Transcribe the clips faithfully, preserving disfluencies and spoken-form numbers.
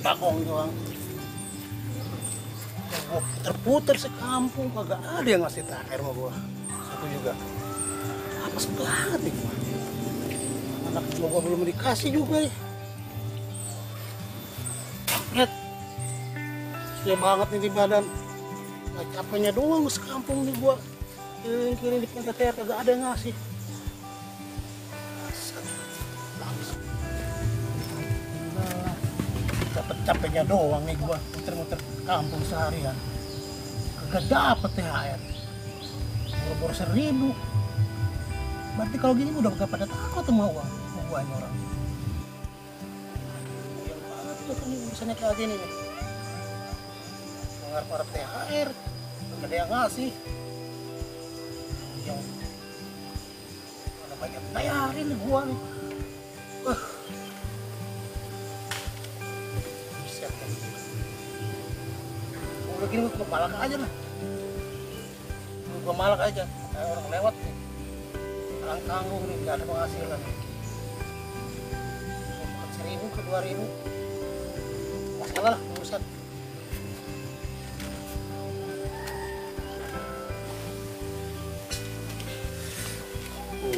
bagong doang. Gua puter-puter sekampung kagak ada yang ngasih T H R sama gua. Satu juga. Apa banget nih gua. Anak gua, gua belum dikasih juga ya. Lihat. Susah banget nih di badan. Gak capeknya doang sekampung nih gua. Kiri-kiri di pinta T H R kagak ada yang ngasih. Capek-capeknya doang nih gua muter-muter kampung seharian kagak dapet T H R boro-boro seribu. Berarti kalau gini udah gak pada takut sama uang sama gua ini orang. Yang banget tuh kan urusannya kayak gini nih, ngarep-ngarep T H R gak ada yang ngasih, yang mana banyak bayarin nih gua nih. uh. Udah gini gue malak aja lah, gue malak aja kayak orang lewat nih, orang tanggung nih, gak ada penghasilan makan seribu ke dua ribu masalah lah urusan. uh.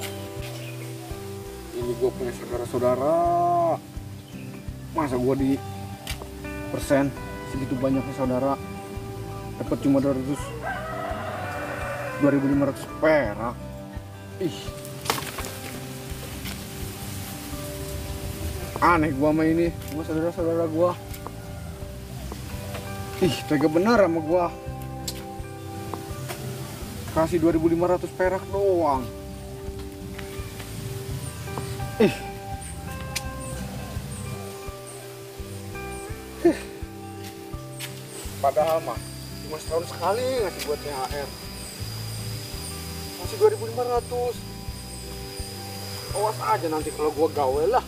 Ini gue punya saudara-saudara, masa gue di persen segitu banyaknya saudara dapat cuma dua ratus dua ribu lima ratus perak. Ih, aneh gua sama ini, gua saudara-saudara gua. Ih, tega bener sama gua. Kasih dua ribu lima ratus perak doang. Ih. Padahal mah cuma setahun sekali ngasih buat T H R. Masih dua ribu lima ratus. Awas aja nanti kalau gua gawe lah.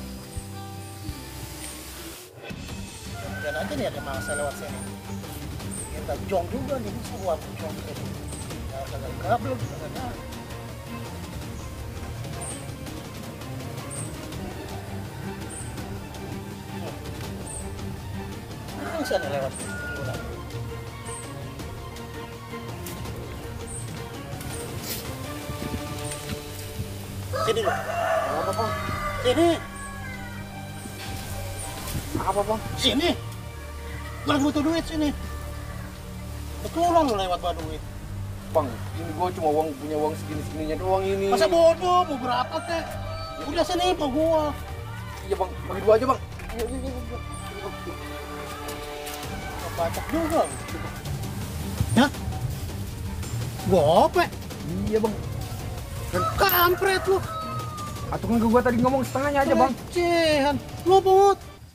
Dan aja nih ada mangsa lewat sini. Kita jong juga nih, semua jong gitu. Ya kagak kabel, kagak ada. Mangsa nih lewat. Sini dulu. Apa bang? Sini. Apa bang? Sini. Gua lagi butuh duit sini. Betulan lu lewat bawa duit. Bang, ini gua cuma uang punya uang segini-segininya doang ini. Masa bodoh, mau berapa teh? Udah sini pak gua. Iya bang, bagi dua aja bang. Iya iya iya. iya. Bacak juga. Hah? Gope? Iya bang. Kan kampret lu. Atau kan gua tadi ngomong setengahnya aja bang. Cehan, lu bot.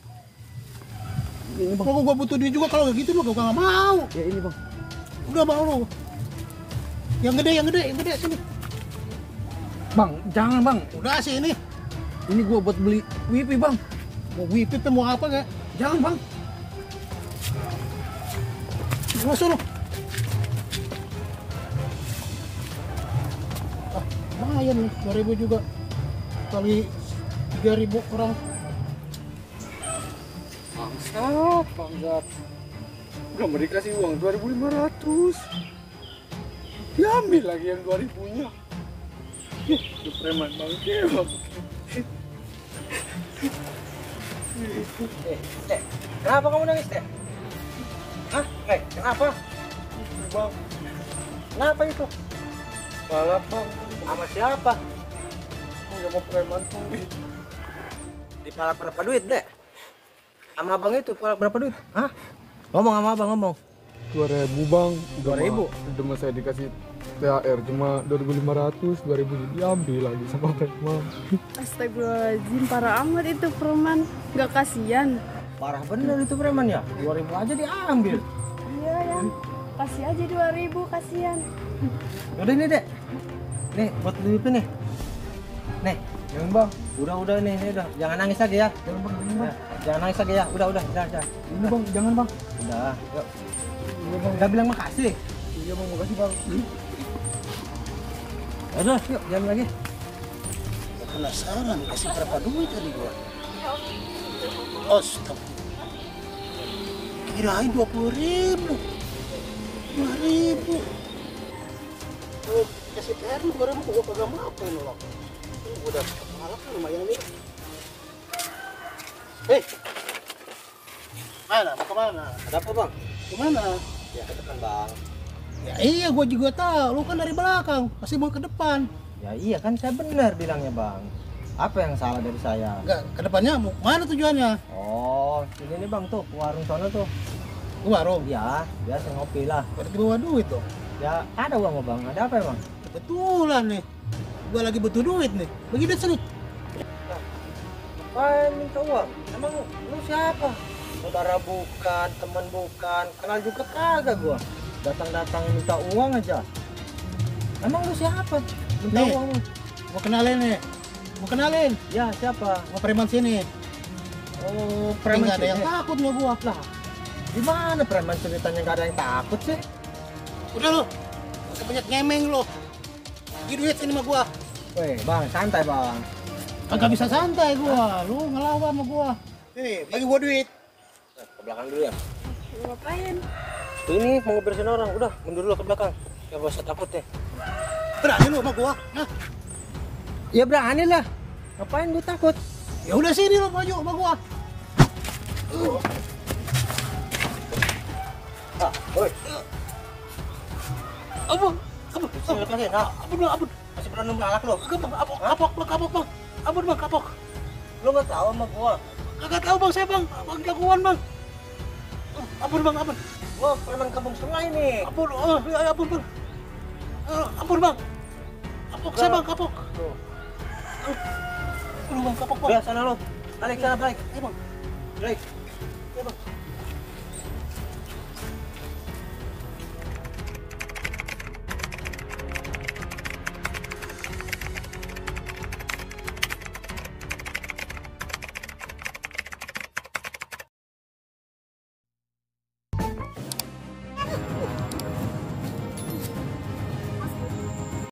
Ini bang. Kalau gua butuh dia juga, kalau kayak gitu lu gua nggak mau. Ya ini bang. Udah mau lu. Yang gede, yang gede, yang gede sini. Bang, jangan bang. Udah sini. Ini gua buat beli wifi bang. Mau wifi tuh mau apa kayak? Jangan bang. Masuk lu. Ah, lumayan nih, dua ribu juga. Kali tiga ribu kurang. Bangsat, bangsat. Udah mau dikasih uang dua ribu lima ratus. Diambil lagi yang dua ribunya. Ih, itu preman bangke bang. Eh, eh, kenapa kamu nangis, Teh? Hah? Eh, kenapa? Bang, Kenapa itu? malah bang. Sama siapa? Udah mau preman tuh. Dipalak berapa duit, Dek? Sama abang itu palak berapa duit? Hah? Ngomong sama abang, ngomong. Dua ribu bang. Dua ribu? Udah mah saya dikasih T H R cuma dua ribu lima ratus, dua ribu diambil lagi sama preman. Astagfirullahaladzim, parah amat itu preman. Gak kasihan. Parah bener itu preman ya? dua ribu aja diambil. Iya ya, kasih aja dua ribu, kasihan. Udah ini, Dek. Nih, buat duit nih. Nih, Yang bang, udah udah nih, ini udah. Jangan nangis lagi ya. jangan bang, jangan bang. Ya, jangan nangis lagi ya. Udah, udah, udah, udah. Ini bang, jangan bang. Udah, yuk. Iya bang. Udah bilang makasih. Iya bang, makasih bang. Udah, yuk, jangan lagi. Gua penasaran kasih berapa duit tadi gua. Astagfirullah. Kirain dua puluh ribu. Dua ribu. Oh, kasih T H R lu dua ribu, gua kagak mampu ini loh. Ini gua udah kepala kan lumayan nih. Hei, mana? Mau kemana? Ada apa bang? Kemana? Ya ke depan bang. Ya iya, gua juga tahu. Lu kan dari belakang, pasti mau ke depan. Ya iya kan saya benar bilangnya bang. Apa yang salah dari saya? Enggak, ke depannya mau mana tujuannya? Oh, ini nih bang tuh, ke warung sono tuh. Ke warung. Ya, biasa ngopi lah. Berarti bawa duit dong. Ya ada uang bang, ada apa emang? Kebetulan nih. Gua lagi butuh duit nih. Bagi duit sini. Apaan minta uang? Emang lu siapa? Saudara bukan, teman bukan, kenal juga kagak gua. Datang-datang minta uang aja. Emang lu siapa? Minta Nih. uang lu? Gua kenalin nih. Gua kenalin. Ya siapa? Gua preman sini. Oh, Preman preman ada yang sini. takut sama gua. Lah, gimana preman ceritanya nggak ada yang takut sih? Udah lu. Gak usah banyak ngemeng lu. Bagi duit sini sama gua. Weh, bang, santai bang. Kagak bisa santai gua. Lu ngelawan sama gua. Nih, bagi gua duit. Nah, ke belakang dulu ya. Ngapain? Tuh ini mau ngebersihin orang, udah mundur dulu ke belakang. Gak usah takut deh. Berani lu sama gua. Nah, Ya berani lah. Ngapain gue takut? ya udah sini lu maju sama gua. Ah, woi. Ampun. Ampun. Sini lepasin, nah. Ampun, Bang, ampun. Masih berani melalak lo. Kagak, Bang. Kapok, kapok, Bang, kapok, Bang. Ampun, Bang, kapok. Lo nggak tahu sama gua. Kagak tahu, Bang, saya, Bang. Bang jagoan, Bang. Ampun, Bang, ampun. Gua preman kampung sungai nih. Ampun, oh, ya, ampun, Bang. Eh, ampun, Bang. Kapok saya, Bang, kapok. Tuh. Aduh, Bang, kapok, Bang. Udah sana lo. Balik sana balik. Eh, Bang. Balik.